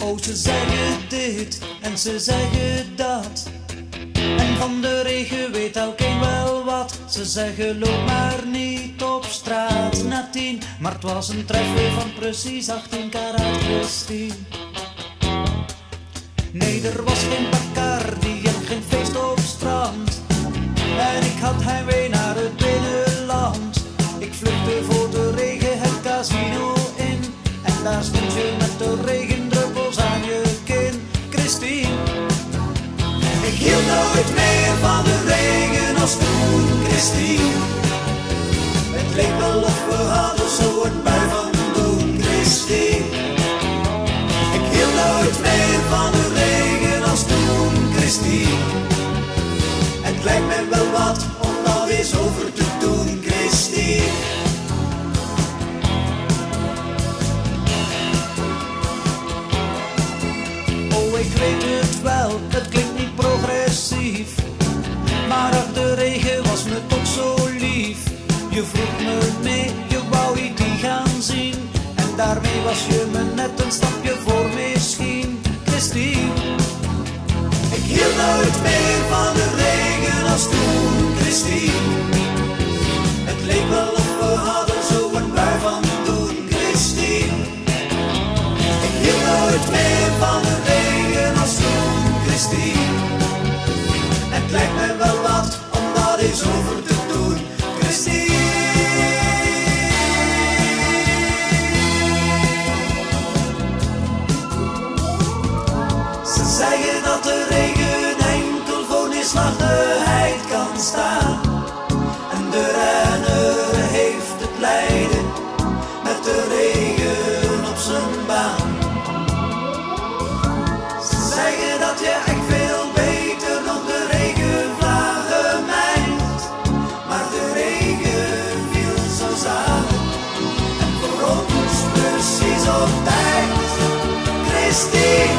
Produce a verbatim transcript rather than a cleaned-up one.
Oh, ze zeggen dit en ze zeggen dat. En van de regen weet elkeen wel wat. Ze zeggen loop maar niet op straat na tien. Maar het was een treffer van precies achttien karaat, Kristien. Nee, er was geen Bacardi en geen feest op strand. En ik had heimwee naar het binnenland. Ik vluchtte voor de regen het casino in. En daar stond je met de regendruppels aan je kin, Kristien. Ik hield nooit meer van de regen als toen, Kristien. Het leek wel of we hadden zo een bui van doen, Kristien. Ik hield nooit meer van de regen als toen, Kristien. Het lijkt mij wel wat om daar eens over te doen, Kristien. Oh, ik weet het wel, het klinkt niet progressief. Maar ach, de regen was me toch zo lief. Je vroeg me mee, je wou I T gaan zien. En daarmee was je me net een stapje voor misschien, Kristien. Ik hield nooit meer van de regen als toen, Kristien. Het leek wel of we hadden zo een bui van doen, Kristien. Ik hield nooit meer van de regen als toen, Kristien. Het lijkt mij wel wat om daar eens over te doen, Kristien. Ze zeggen dat de regen enkel voor neerslachtigheid kan staan. En de renner heeft het lijden met de regen op zijn baan. Ze zeggen dat je echt veel beter nog de regenvlagen mijnt. Maar de regen viel zo zalig en voor ons precies op tijd, Kristien.